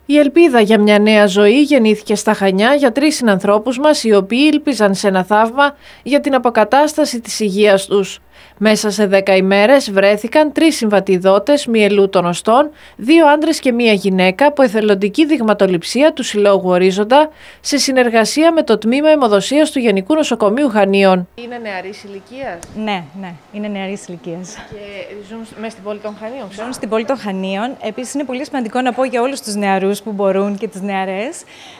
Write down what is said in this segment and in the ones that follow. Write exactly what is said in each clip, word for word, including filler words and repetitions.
Η ελπίδα για μια νέα ζωή γεννήθηκε στα Χανιά για τρεις συνανθρώπους μας, οι οποίοι ήλπιζαν σε ένα θαύμα για την αποκατάσταση της υγείας τους. Μέσα σε δέκα ημέρες βρέθηκαν τρεις συμβατιδότες μυελού των οστών, δύο άντρες και μία γυναίκα από εθελοντική δειγματοληψία του Συλλόγου Ορίζοντα σε συνεργασία με το Τμήμα Αιμοδοσίας του Γενικού Νοσοκομείου Χανίων. Είναι νεαρής ηλικίας? Ναι, ναι, είναι νεαρής ηλικίας. Και ζουν μέσα στην πόλη των Χανίων? Ζουν στην πόλη των Χανίων. Επίσης, είναι πολύ σημαντικό να πω για όλους τους νεαρούς που μπορούν και τις νεαρές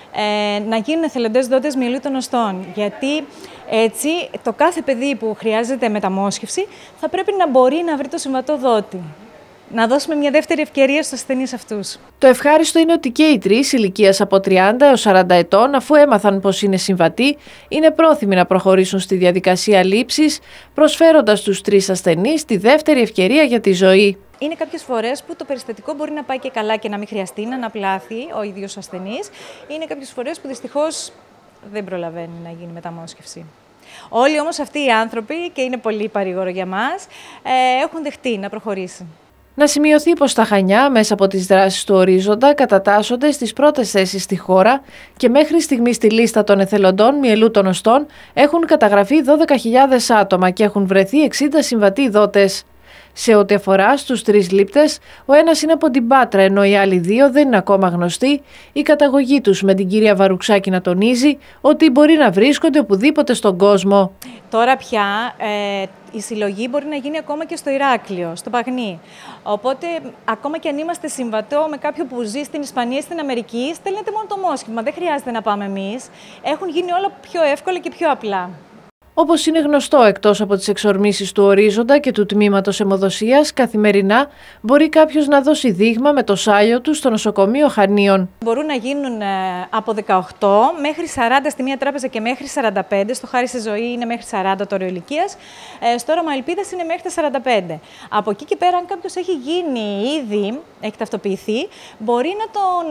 ε, να γίνουν εθελοντές δότες μυελού των οστών. Γιατί έτσι το κάθε παιδί που χρειάζεται μεταμόσχευση θα πρέπει να μπορεί να βρει το συμβατό δότη. Να δώσουμε μια δεύτερη ευκαιρία στους ασθενείς αυτούς. Το ευχάριστο είναι ότι και οι τρεις ηλικίας από τριάντα έως σαράντα ετών, αφού έμαθαν πως είναι συμβατοί, είναι πρόθυμοι να προχωρήσουν στη διαδικασία λήψης, προσφέροντας στους τρεις ασθενείς τη δεύτερη ευκαιρία για τη ζωή. Είναι κάποιες φορές που το περιστατικό μπορεί να πάει και καλά και να μην χρειαστεί να αναπλάθει ο ίδιος ο ασθενής. Είναι κάποιες φορές που δυστυχώς δεν προλαβαίνει να γίνει μεταμόσχευση. Όλοι όμως αυτοί οι άνθρωποι, και είναι πολύ παρηγόρο για μας, έχουν δεχτεί να προχωρήσει. Να σημειωθεί πως τα Χανιά, μέσα από τις δράσεις του Ορίζοντα, κατατάσσονται στις πρώτες θέσεις στη χώρα και μέχρι στιγμή στη λίστα των εθελοντών μυελού των οστών έχουν καταγραφεί δώδεκα χιλιάδες άτομα και έχουν βρεθεί εξήντα συμβατοί δότες. Σε ό,τι αφορά στους τρεις λήπτες, ο ένας είναι από την Πάτρα, ενώ οι άλλοι δύο δεν είναι ακόμα γνωστοί, η καταγωγή τους με την κυρία Βαρουξάκη να τονίζει ότι μπορεί να βρίσκονται οπουδήποτε στον κόσμο. Τώρα πια ε, η συλλογή μπορεί να γίνει ακόμα και στο Ηράκλειο, στο Παγνί. Οπότε, ακόμα και αν είμαστε συμβατό με κάποιον που ζει στην Ισπανία ή στην Αμερική, στέλνετε μόνο το μόσχευμα, δεν χρειάζεται να πάμε εμείς. Έχουν γίνει όλα πιο εύκολα και πιο απλά. Όπως είναι γνωστό, εκτός από τις εξορμήσεις του Ορίζοντα και του Τμήματος Αιμοδοσίας, καθημερινά μπορεί κάποιος να δώσει δείγμα με το σάλιο του στο νοσοκομείο Χανίων. Μπορούν να γίνουν από δεκαοκτώ μέχρι σαράντα στη μία τράπεζα και μέχρι σαράντα πέντε. Στο Χάρη στη Ζωή είναι μέχρι σαράντα το όριο ηλικίας. Στο Όραμα Ελπίδας είναι μέχρι τα σαράντα πέντε. Από εκεί και πέρα, αν κάποιος έχει γίνει ήδη, έχει ταυτοποιηθεί, μπορεί να, τον,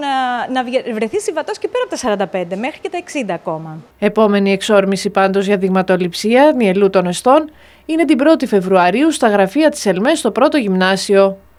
να βρεθεί συμβατός και πέρα από τα σαράντα πέντε, μέχρι και τα εξήντα ακόμα. Επόμενη εξόρμηση πάντως για δειγματοληψία μυελού των οστών είναι την πρώτη Φεβρουαρίου στα γραφεία της ΕΛΜΕ στο πρώτο γυμνάσιο.